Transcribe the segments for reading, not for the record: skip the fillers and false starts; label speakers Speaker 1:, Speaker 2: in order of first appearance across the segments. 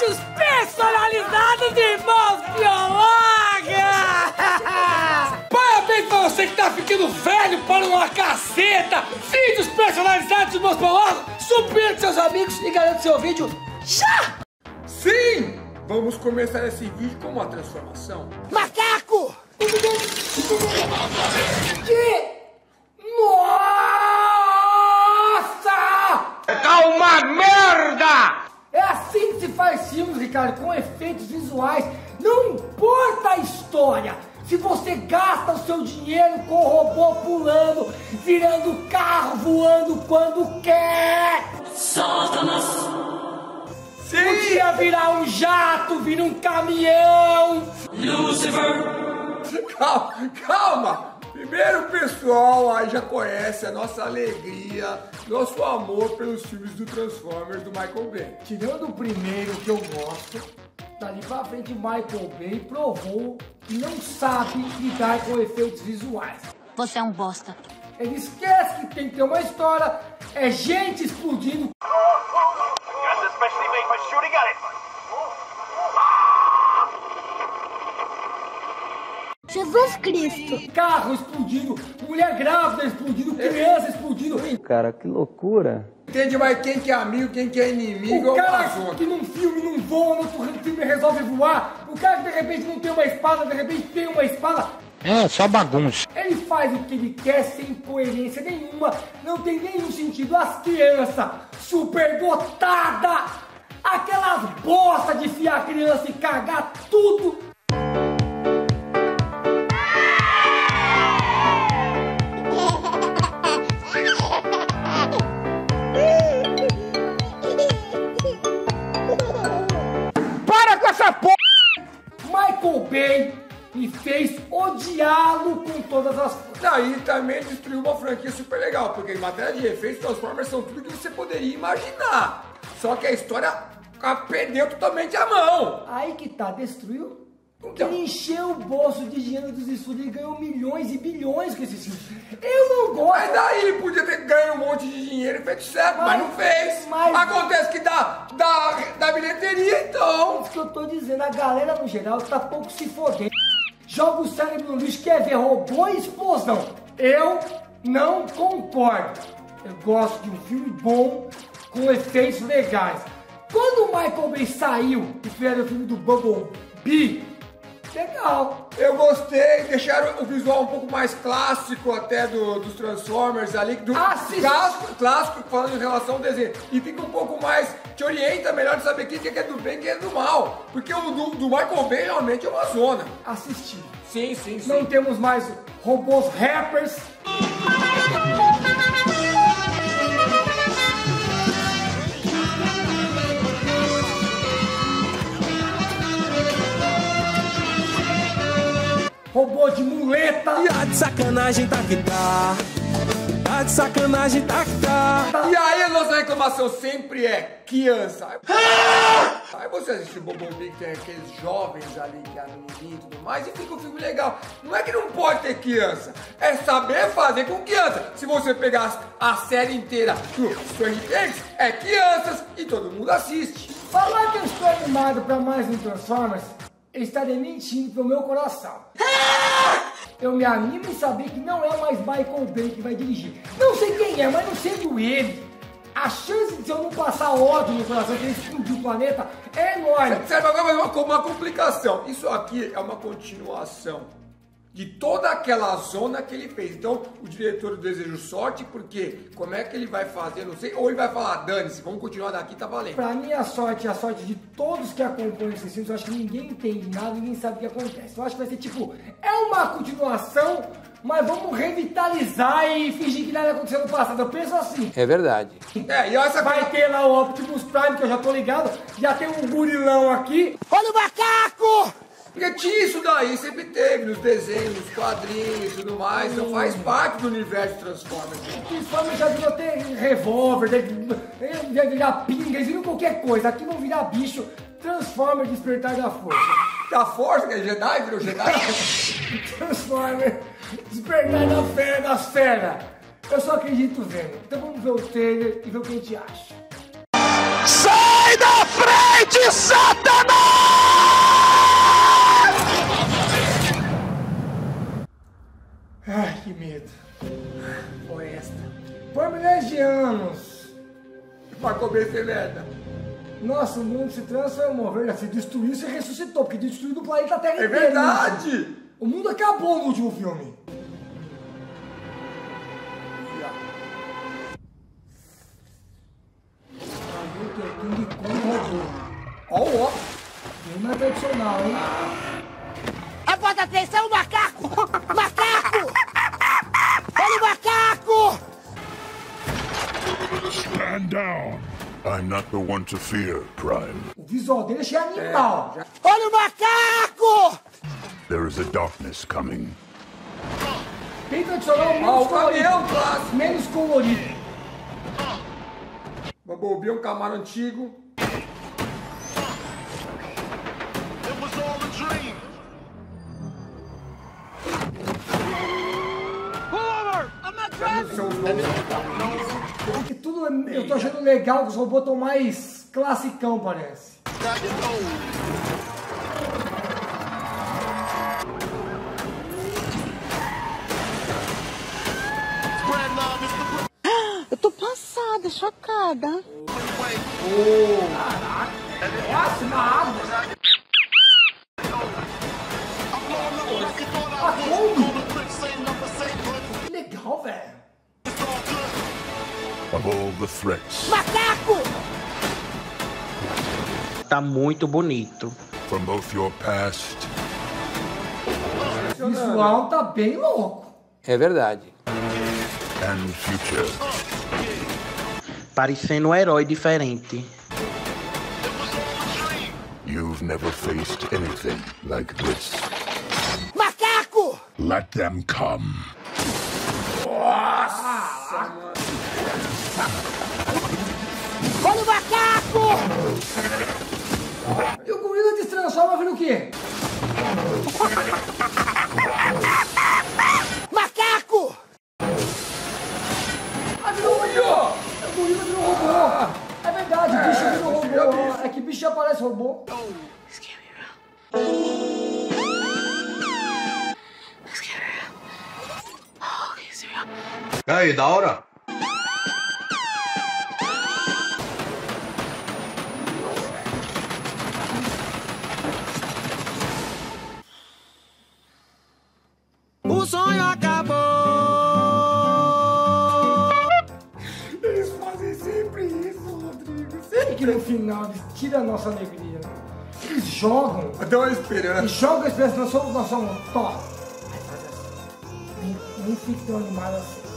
Speaker 1: bichos personalizados de irmãos Biolaga! Parabéns pra você que tá ficando velho para uma caceta! Vídeos personalizados de irmãos Biolaga! Supera com seus amigos e garante seu vídeo já!
Speaker 2: Sim! Vamos começar esse vídeo com uma transformação.
Speaker 1: Macaco! Nossa!
Speaker 2: É uma merda!
Speaker 1: É assim que se faz filmes, Ricardo, com efeitos visuais. Não importa a história. Se você gasta o seu dinheiro com o robô pulando, virando carro, voando quando quer. Satanás! Podia virar um jato, vira um caminhão.
Speaker 2: Lucifer! Calma! Primeiro o pessoal aí já conhece a nossa alegria, nosso amor pelos filmes do Transformers do Michael Bay.
Speaker 1: Tirando o primeiro que eu gosto, dali pra frente Michael Bay provou que não sabe lidar com efeitos visuais.
Speaker 3: Você é um bosta.
Speaker 1: Ele esquece que tem que ter uma história, é gente explodindo.
Speaker 3: Jesus Cristo.
Speaker 1: Carro explodindo, mulher grávida explodindo, criança explodindo.
Speaker 4: Cara, que loucura.
Speaker 2: Entende mais quem que é amigo, quem que é inimigo.
Speaker 1: O cara que num filme não voa, no outro filme resolve voar. O cara que de repente não tem uma espada, de repente tem uma espada.
Speaker 4: É, só bagunça.
Speaker 1: Ele faz o que ele quer sem coerência nenhuma, não tem nenhum sentido. As crianças super dotadas, aquelas bosta de fiar a criança e cagar tudo. Para com essa porra! Michael Bay me fez odiá-lo com todas as forças.
Speaker 2: Daí também destruiu uma franquia super legal, porque em matéria de efeitos, Transformers são tudo que você poderia imaginar. Só que a história perdeu totalmente a mão.
Speaker 1: Aí que tá, destruiu? Porque
Speaker 2: Então.
Speaker 1: ele encheu o bolso de dinheiro dos estúdios e ganhou milhões e bilhões com esse filme. Eu não gosto.
Speaker 2: Mas daí ele podia ter ganho um monte de dinheiro e feito certo, mas não fez. Acontece que dá bilheteria, então.
Speaker 1: Isso que eu tô dizendo, a galera no geral tá pouco se fodendo. Joga o cérebro no lixo, quer ver robô e explosão. Eu não concordo. Eu gosto de um filme bom, com efeitos legais. Quando o Michael Bay saiu e fez o filme do Bumblebee, legal.
Speaker 2: Eu gostei, deixaram o visual um pouco mais clássico até dos Transformers ali, do clássico falando em relação ao desenho. E fica um pouco mais, te orienta melhor de saber quem é do bem e quem é do mal. Porque o do Michael Bay realmente é uma zona.
Speaker 1: Assisti.
Speaker 2: Sim, sim, sim.
Speaker 1: Não temos mais robôs rappers. Robô de muleta.
Speaker 5: E a de sacanagem tá que tá. A de sacanagem tá que tá.
Speaker 2: E aí a nossa reclamação sempre é criança. Aí você assiste o Bumblebee, que tem aqueles jovens ali, que é a menininha e tudo mais, e fica um filme legal. Não é que não pode ter criança, é saber fazer com criança. Se você pegar a série inteira do Stranger Things, é crianças e todo mundo assiste.
Speaker 1: Falar que eu estou animado para mais um Transformers, eu estaria mentindo pro meu coração. Eu me animo em saber que não é mais Michael Bay que vai dirigir. Não sei quem é, mas não sendo ele, a chance de eu não passar ódio no coração, que ele explodiu o planeta, é enorme.
Speaker 2: Serve agora uma complicação. Isso aqui é uma continuação de toda aquela zona que ele fez. Então, o diretor deseja sorte, porque como é que ele vai fazer, não sei. Ou ele vai falar, dane-se, vamos continuar daqui, tá valendo.
Speaker 1: Pra mim, a sorte de todos que acompanham esses filmes, eu acho que ninguém entende nada, ninguém sabe o que acontece. Eu acho que vai ser tipo, é uma continuação, mas vamos revitalizar e fingir que nada aconteceu no passado. Eu penso assim.
Speaker 4: É verdade.
Speaker 2: E essa
Speaker 1: Vai ter lá o Optimus Prime, que eu já tô ligado, já tem um gurilão aqui. Olha o macaco!
Speaker 2: Porque tinha isso daí, sempre teve nos desenhos, nos quadrinhos e tudo mais, então faz parte do universo Transformers.
Speaker 1: Transformers já virou até revólver, já virar pinga, eles viram qualquer coisa. Aqui vão virar bicho. Transformers Despertar da Força.
Speaker 2: Da Força, que é Jedi, virou Jedi?
Speaker 1: Transformers Despertar da Fera das Feras. Eu só acredito vendo. Então vamos ver o trailer e ver o que a gente acha.
Speaker 5: Sai da frente, Satanás!
Speaker 2: pra comer esse merda.
Speaker 1: Nossa, o mundo se transformou, verdade? Se destruiu, se ressuscitou, porque destruiu o planeta Terra
Speaker 2: É
Speaker 1: inteiro.
Speaker 2: verdade!
Speaker 1: O mundo acabou no último filme. King Kong roubou.
Speaker 2: Ó,
Speaker 1: Bem mais tradicional, hein?
Speaker 6: Agora atenção, macaco! Macaco! Olha o macaco!
Speaker 7: Stand down. I'm not the one to fear, Prime.
Speaker 1: O visual dele é cheio animal.
Speaker 6: Olha o macaco!
Speaker 7: There is a darkness coming.
Speaker 1: Bem tradicional,
Speaker 2: ó,
Speaker 1: menos
Speaker 2: o caminhão
Speaker 1: colorido.
Speaker 2: clássico.
Speaker 1: Menos colorido.
Speaker 2: Bumblebee é um camaro antigo. São os novos.
Speaker 1: Porque tudo, eu tô achando legal que os robôs estão mais classicão, parece.
Speaker 6: Eu tô passada, chocada.
Speaker 1: Nossa, uma água. A Kombi. Que legal, velho.
Speaker 7: Of all the threats,
Speaker 6: Macaco!
Speaker 8: Tá muito bonito.
Speaker 7: from both your past
Speaker 1: O visual tá bem louco.
Speaker 9: É verdade.
Speaker 7: and future,
Speaker 8: Parecendo um herói diferente.
Speaker 7: you've never faced anything like this.
Speaker 6: Macaco!
Speaker 7: Let them come.
Speaker 6: Olha o macaco!
Speaker 1: E o gorila se transforma vendo o quê?
Speaker 6: Macaco!
Speaker 1: Ah, virou robô! O gorila virou robô! É verdade, o bicho virou robô. É que bicho já parece robô.
Speaker 8: Aí, da hora?
Speaker 5: O sonho acabou.
Speaker 2: Eles fazem sempre isso, Rodrigo.
Speaker 1: E que no final eles tiram a nossa alegria. Eles jogam.
Speaker 2: Dá uma esperança.
Speaker 1: E jogam a esperança, nós somos top. Aí faz assim. Nem fica tão animado assim.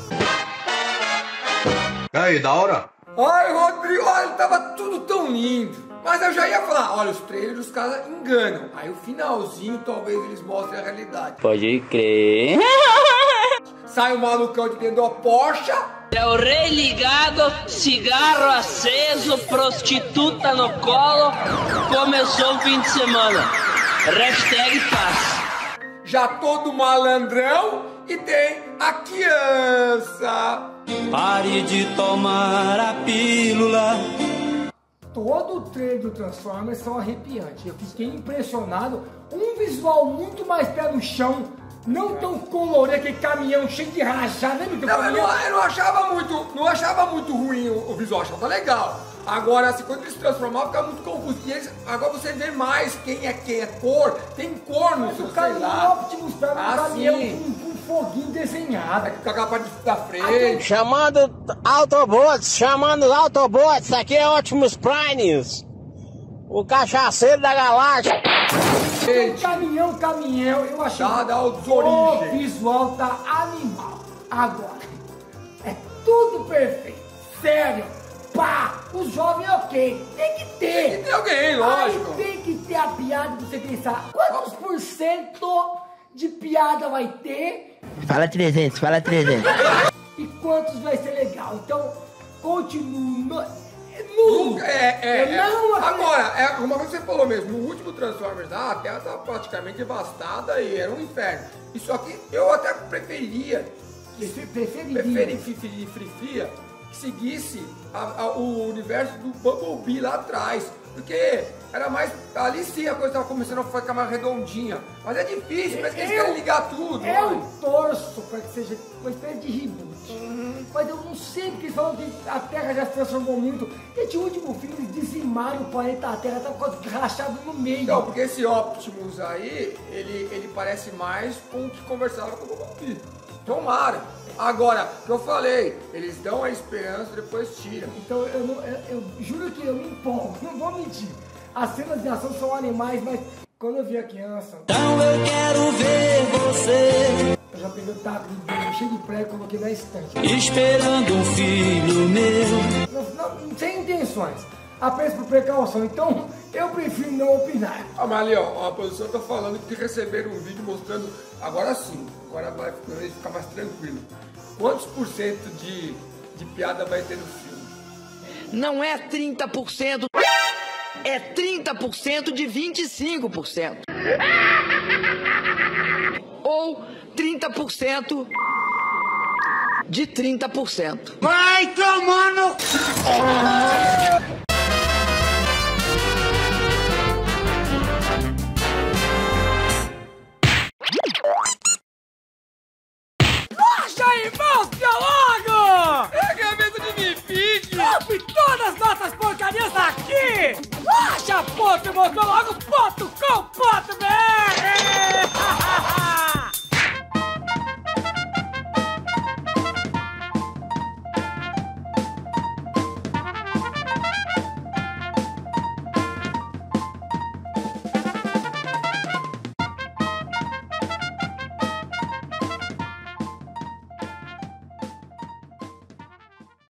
Speaker 8: Aí, da hora?
Speaker 2: Ai, Rodrigo, olha, tava tudo tão lindo. Mas eu já ia falar, olha, os trailers os caras enganam. Aí o finalzinho talvez eles mostrem a realidade.
Speaker 4: Pode crer.
Speaker 2: Sai o malucão de dentro da Porsche.
Speaker 10: É o rei ligado, cigarro aceso, prostituta no colo. Começou o fim de semana. Hashtag paz.
Speaker 2: Já todo malandrão e tem a criança.
Speaker 5: Pare de tomar a pílula.
Speaker 1: Todo o trailer do Transformers são arrepiantes. Eu fiquei impressionado. Um visual muito mais pé no chão. Não tão colorido, aquele caminhão cheio de rajada. Lembra que o
Speaker 2: Não,
Speaker 1: caminhão...
Speaker 2: eu não achava muito ruim o visual, achava legal. Agora, assim, quando eles se transformavam, fica muito confuso. E eles, agora você vê mais quem é cor. Tem cor no seu,
Speaker 1: O
Speaker 2: sei
Speaker 1: caminhão
Speaker 2: lá.
Speaker 1: Optimus Prime, um caminhão
Speaker 2: sim.
Speaker 1: com foguinho desenhado.
Speaker 2: Com aquela parte da frente.
Speaker 6: Chamando Autobots, aqui é Optimus Primes, o cachaceiro da galáxia.
Speaker 1: Caminhão, eu achei
Speaker 2: Dá os
Speaker 1: o
Speaker 2: origens.
Speaker 1: visual tá animal. Agora, é tudo perfeito, sério, pá, o jovem ok, tem que ter.
Speaker 2: Tem alguém, lógico.
Speaker 1: Aí tem que ter a piada pra você pensar, quantos por cento de piada vai ter
Speaker 6: Fala 300, fala 300.
Speaker 1: e quantos vai ser legal. Então, continua nulo. Eu não acredito.
Speaker 2: Agora, uma coisa que você falou mesmo, no último Transformers, a Terra estava praticamente devastada e era um inferno. Isso aqui eu até preferia que seguisse o universo do Bumblebee lá atrás. Porque era mais... Ali sim a coisa tava começando a ficar mais redondinha. Mas é difícil, parece que eles querem ligar tudo.
Speaker 1: Eu torço para que seja uma espécie de reboot. Mas eu não sei porque eles falam que a Terra já se transformou muito. Esse último filme, eles dizimaram o planeta Terra, tá quase rachado no meio.
Speaker 2: Não, porque esse Optimus aí, ele parece mais com o que conversava com o Bumblebee. Tomara. Agora, o que eu falei, eles dão a esperança e depois tiram.
Speaker 1: Então eu juro que eu me empolgo, não vou mentir. As cenas de ação são animais, mas quando eu vi a criança...
Speaker 5: Então eu quero ver você.
Speaker 1: Eu já peguei o taco de beijo cheio de prego e coloquei na estante.
Speaker 5: Esperando um filho meu.
Speaker 1: Sem intenções, apenas por precaução. Então eu prefiro não opinar.
Speaker 2: Ah, mas ali, ó, a produção tá falando que receberam um vídeo mostrando... Agora sim, agora vai ficar mais tranquilo. Quantos por cento de piada vai ter no filme?
Speaker 9: Não é 30%, é 30% de 25%. Ou 30% de 30%.
Speaker 6: Vai tomando!
Speaker 1: Irmãos, logo!
Speaker 2: Pega a mesa de Mifique!
Speaker 1: Compre todas as nossas porcarias aqui! Acha.com.br